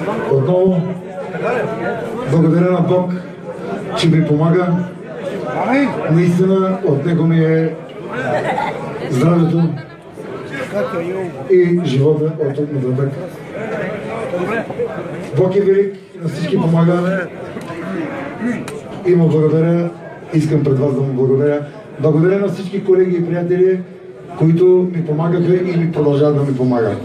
Отново благодаря на Бог, че ми помага. Наистина от него ми е здравето и живота от тук нататък. Бог е велик, на всички помага. И му благодаря, искам пред вас да му благодаря. Благодаря на всички колеги и приятели, които ми помагаха и ми продължават да ми помагат.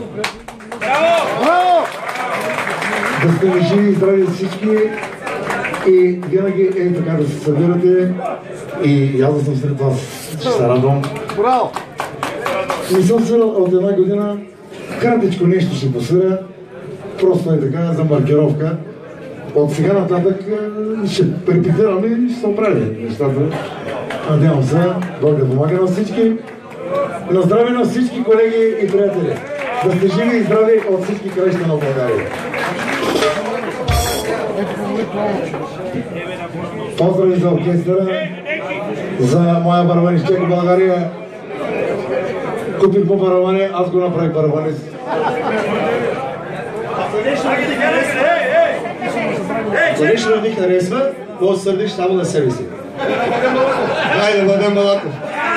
Да сте живи и здрави всички и винаги е така да се събирате и аз да съм сред вас. Ще се радвам. Не съм свирал от една година, кратичко нещо ще посвиря, просто е така за маркировка. От сега нататък ще репетираме и ще се оправи нещата. Надявам се, Бог да помага на всички. На здраве на всички колеги и приятели. Да сте живи и здрави от всички краища на България. Поздрави за оркестъра, за моя барабанистчик в България. Купих му барабани, аз го направих барабанист. Ако нещо не ви харесва, може да сърдиш само на себе си. Хайде, бъдем Малаков.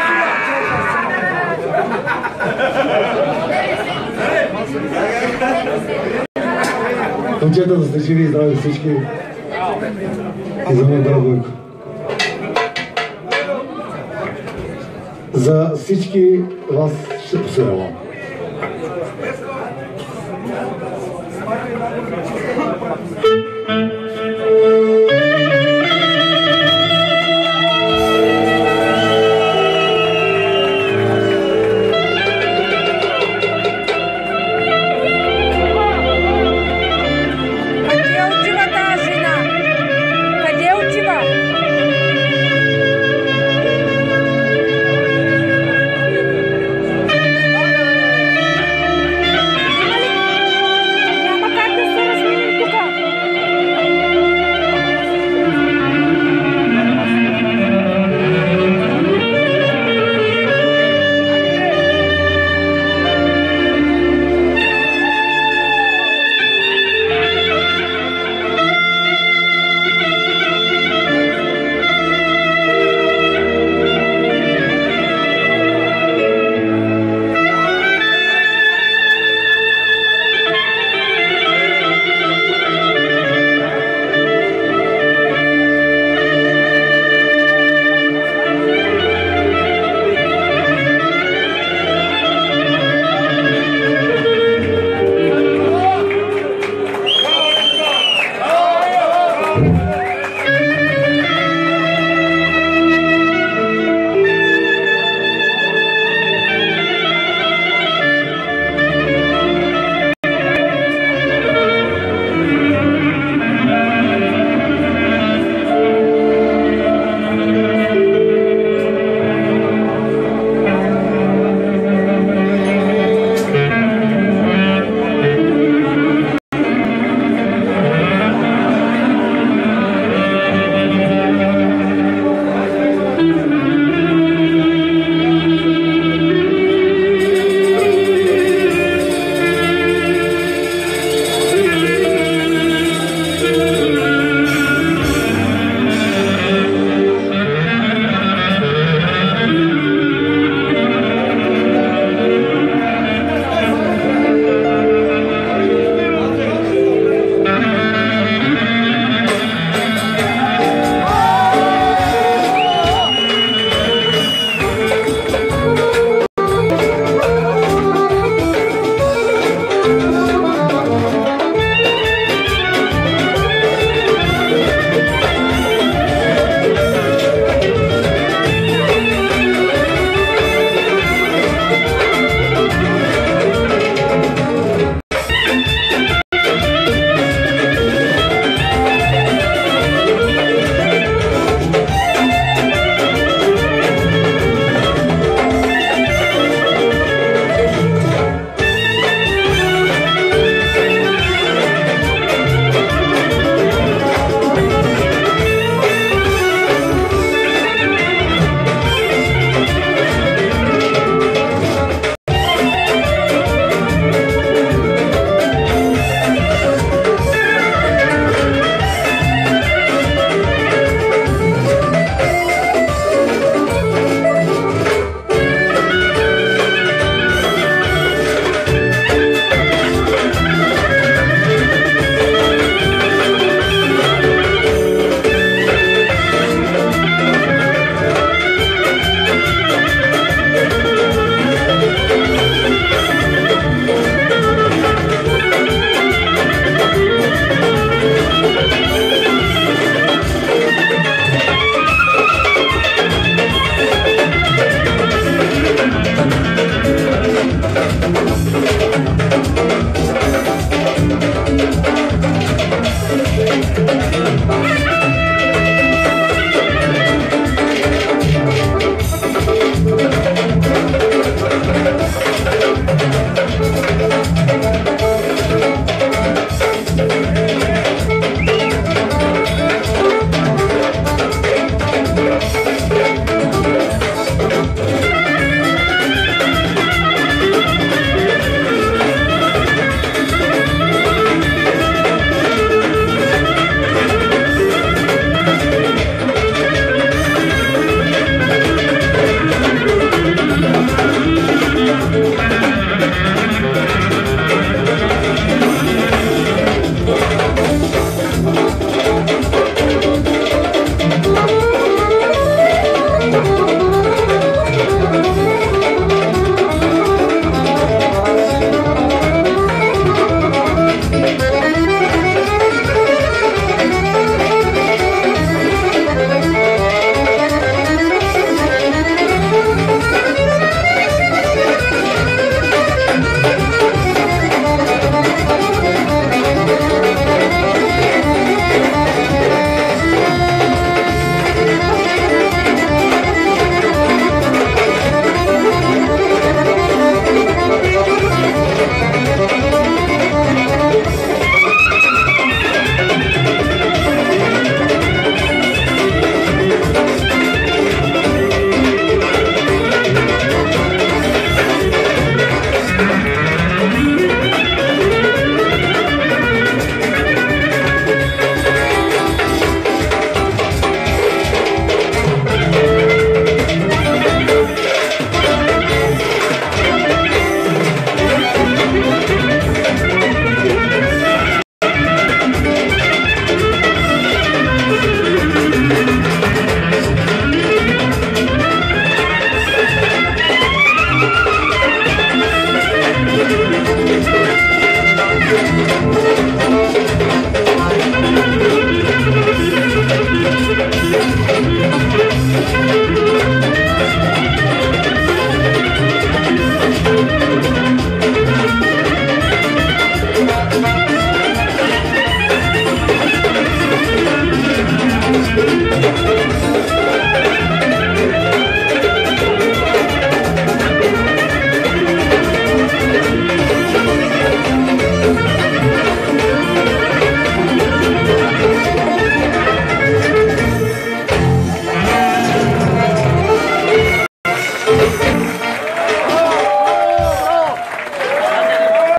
Момчета, да сте живи и здрави всички. И за мен, брат Бойко. За всички вас ще посвирявам.